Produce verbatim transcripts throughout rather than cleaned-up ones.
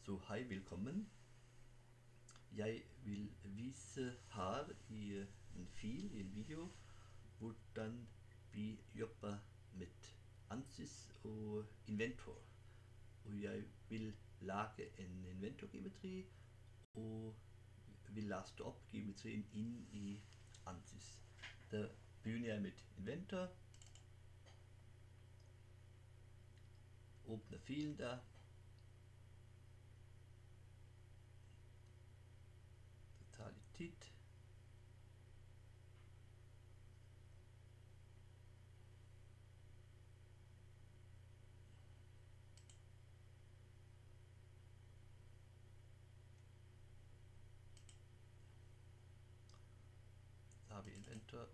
Så hei, velkommen. Jeg vil vise her i en fil, i en video, hvordan vi jobber med ANSYS og Inventor. Og jeg vil lage en Inventor-geometri og vil laste opp geometrien inn i ANSYS. Da begynner jeg med Inventor. Åpner filen der. Det tar litt tid. Da har vi Inventor.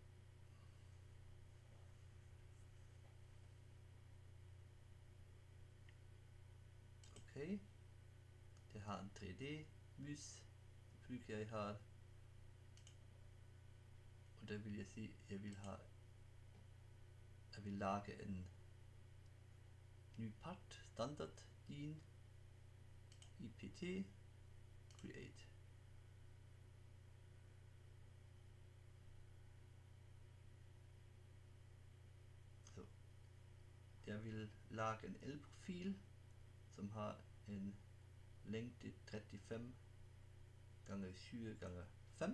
Ok. Det har en tre D-mus. Bruker jeg her. Og da vil jeg si, jeg vil ha, jeg vil lage en ny part, standard din, I P T, create. Så, jeg vil lage en L-profil, som har en lengde trettifem ganger tjue ganger fem.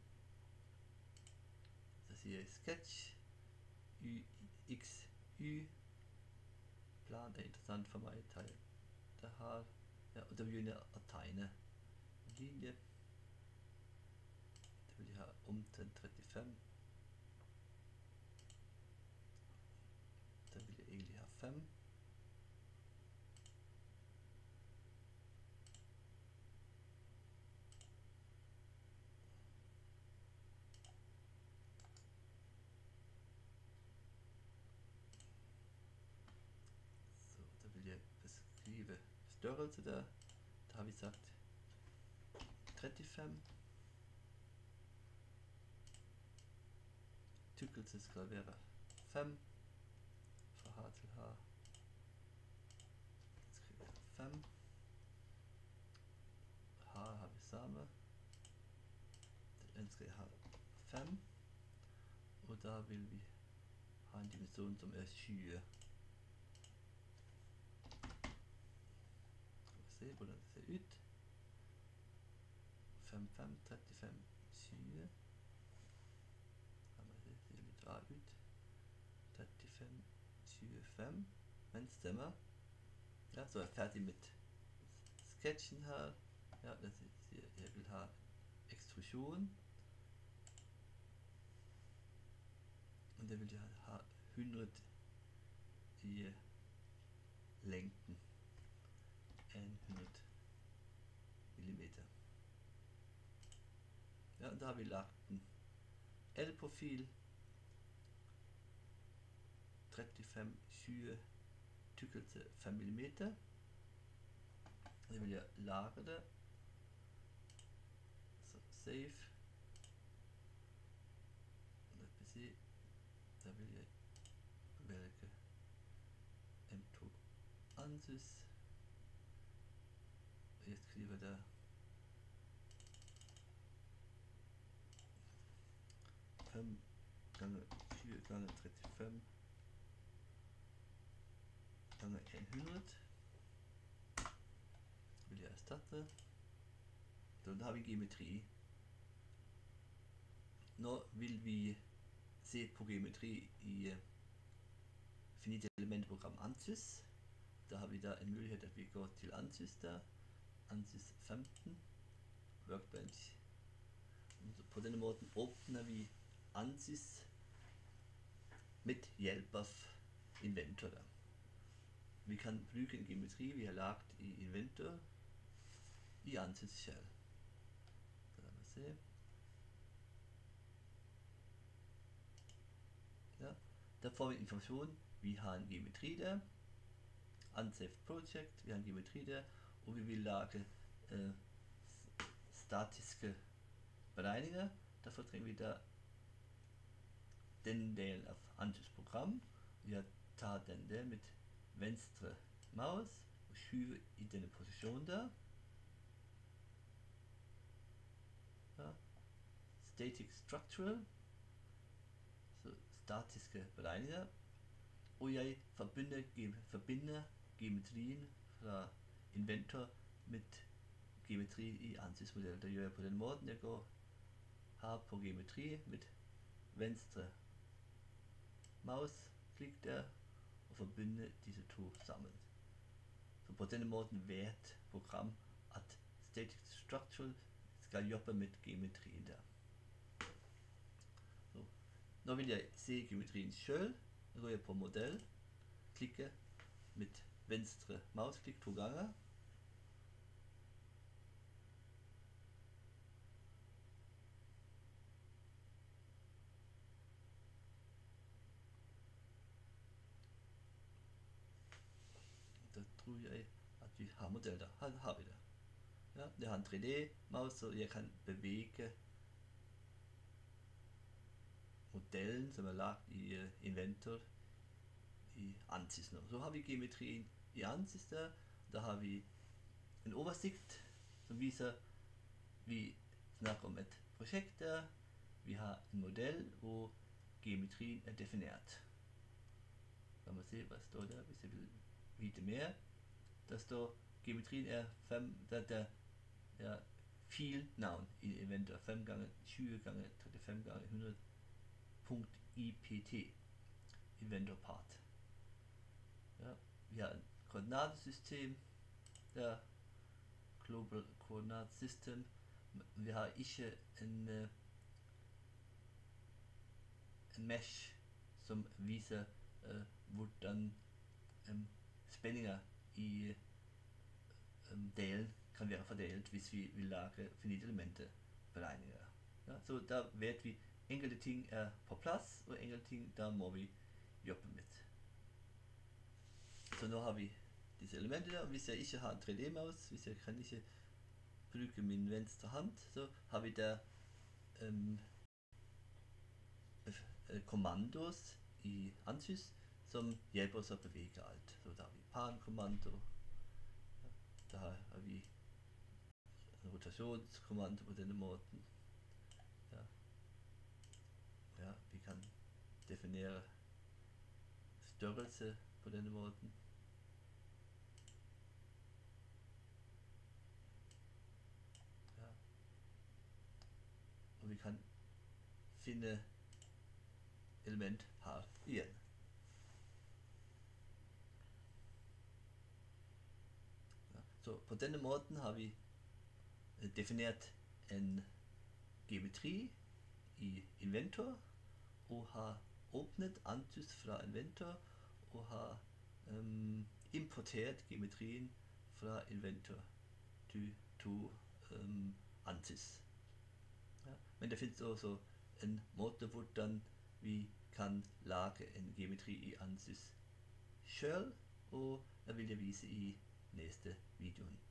Så sier jeg sketch, y, x, y. Plan er interessant for meg. Det her, ja, og da begynner jeg å tegne en linje. Da vil jeg ha omtrent trettifem. Da vil jeg egentlig ha fem. Så da vil jeg beskrive størrelse der. Da har vi sagt trettifem. Tykkelse skal være fem. Fra her til her. Skriver jeg fem. Her har vi samme. Det ønsker jeg her fem. Og da vil vi ha en dimensjon som er tjue. Skal vi se hvordan det ser ut. fem, fem, trettifem, tjue. Her må jeg se litt rar ut. trettifem, tjuefem. Men stemmer. Ja, så er jeg ferdig med sketsjen her. Ja, det sier jeg vil ha ekstrusjon. Og det vil jeg ha hundre i lengden. hundre millimeter. Ja, da har vi lagt en L-profil. trettifem, tjue, tykkelse fem millimeter. Da vil jeg lage det. Så save. Da vil jeg velge M to ANSYS. Og jeg skriver der fem ganger tjue ganger trettifem ganger hundre. Vil jeg erstatte. Så da har vi geometri. Nå vil vi se på geometri i finite elementprogram ANSYS. Da har vi da en mulighet at vi går til ANSYS der. ANSYS femten. Workbench. Og på denne måten åpner vi ANSYS med hjelp av Inventor der. Vi kan bruke en geometri vi har lagt i Inventor i ANSYS selv. Så la meg se. Ja, da får vi informasjon. Vi har en geometri der. Unsaved project. Vi har en geometri der. Og vi vil lage eh, statiske beregninger. Derfor trenger vi da den delen av ANSYS program. Vi tar den der med venstre mouse og skyver i denne posisjonen der. static structural, så statiske beregninger, og jeg forbinder, forbinder geometrien fra Inventor med geometri i ANSYS-modellen. Det gjør jeg på den måten. Jeg går her på geometri med venstre mausklikk der, og forbinder disse to sammen. Så på denne måten vet program at static structural skal jobbe med geometrien der. Så, nå vil jeg se geometrien selv. Da går jeg på modell, klikker med venstre mausklikk to ganger. Da tror jeg at vi har modell der. Her har vi det. Ja, det har en tre D-maus, så jeg kan bevege modellen som er lagt i uh, Inventor i ANSYS nå. Så har vi geometrien i ANSYS der. Da har vi en oversikt som viser vi snakker om et prosjekt der. Vi har en modell og geometrien er definert. La meg se hva står der hvis jeg vil vite mer. Der står geometrien er fem, det er filnavn i Inventor. fem ganger tjue ganger trettifem ganger hundre punkt I P T. Inventor part. Ja, vi har et koordinatesystem der. Global Coordinate System. Vi har ikke en, uh, en mesh som viser uh, hvordan um, spenninger i um, delen kan være fordelt hvis vi vil lage finite elementer beregninger. Ja, så da vet vi enkelte ting er på plass, og enkelte ting der må vi jobbe med. Så nå har vi disse elementene der. Hvis jeg ikke har en tre D-maus, hvis jeg kan ikke bruke min venstre hånd, så har vi der um, kommandos i ANSYS som hjelper oss å bevege alt. Så da har vi pan-kommando, da har vi en rotasjonskommando på denne måten. Ja. Ja, vi kan definere størrelse på denne måten. Ja. Og vi kan finne element her igjen. Ja. Så på denne måten har vi definert en geometri i Inventor, og har åpnet ANSYS fra Inventor, og har um, importert geometrien fra Inventor til, til um, ANSYS. Ja. Men det finnes også en måte hvordan vi kan lage en geometri i ANSYS selv, og det vil jeg vise i neste videoen.